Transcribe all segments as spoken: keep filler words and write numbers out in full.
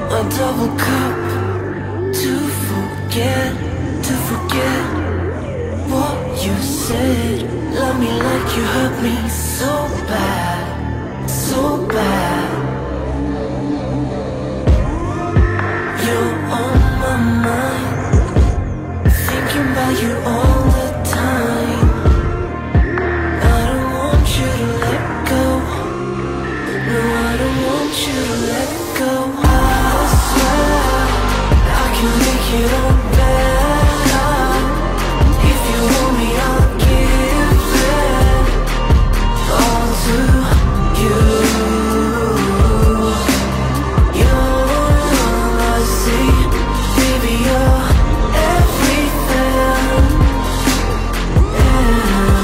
A double cup to forget, to forget what you said. Love me like you hurt me so bad, so bad. You're on my mind, thinking about you all the time. I don't want you to let go. No, I don't want you to let go. I swear I can make it all better. If you want me, I'll give it all to you. You're all I see, baby, you're everything. Yeah.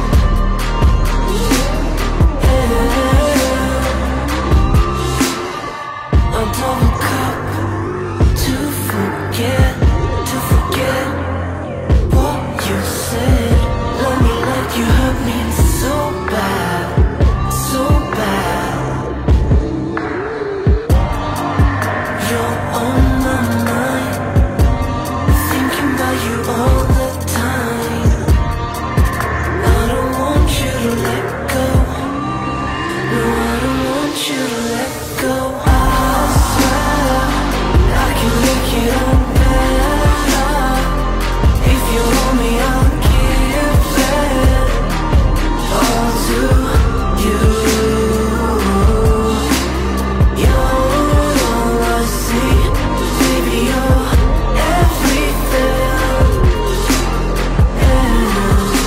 Yeah. A double cup to forget, to forget what you said. Love me like you hurt me so bad, so bad. You're on my mind, thinking about you all the time. I don't want you to let go. No, I don't want you to let go. I swear I can make it all better. If you want me, I'll give it all to you. You're all I see, baby, you're everything. Yeah.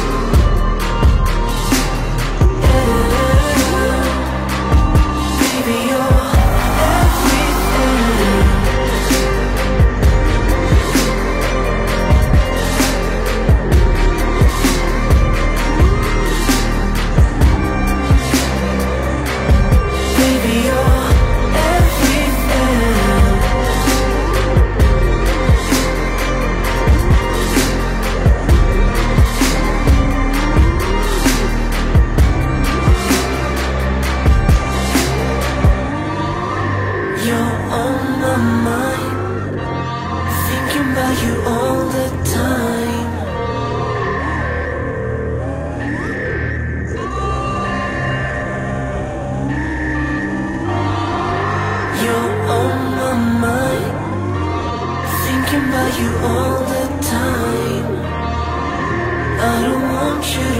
Yeah. Baby, you're everything. Baby, you're everything. You're on my mind, thinking about you all the time. You're on my mind, thinking about you all the time. I don't want you